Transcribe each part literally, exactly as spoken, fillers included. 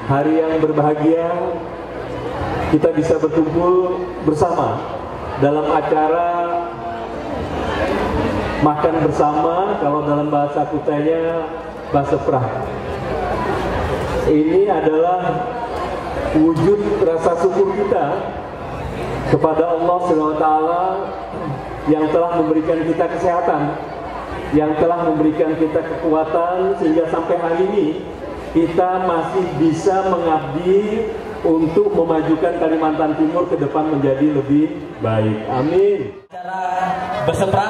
hari yang berbahagia, kita bisa berkumpul bersama dalam acara makan bersama, kalau dalam bahasa Kutanya Baseprah. Ini adalah wujud rasa syukur kita kepada Allah subhanahu wa taala yang telah memberikan kita kesehatan, yang telah memberikan kita kekuatan sehingga sampai hari ini kita masih bisa mengabdi untuk memajukan Kalimantan Timur ke depan menjadi lebih baik. Amin. Acara Baseprah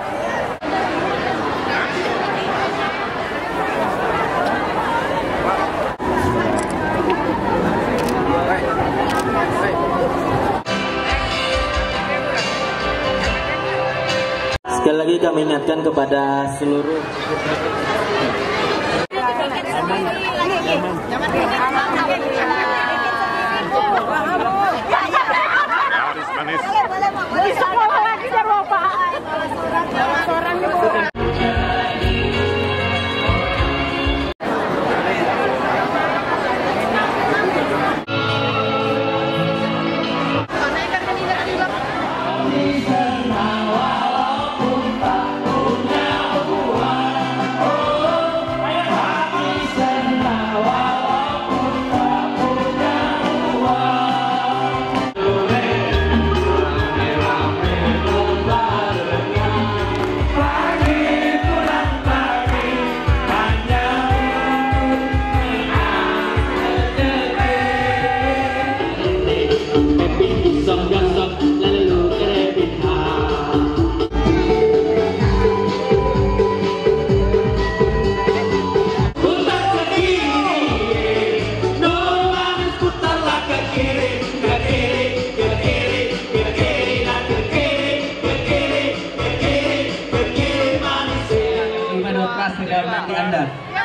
sekali lagi kami ingatkan kepada seluruh Anda.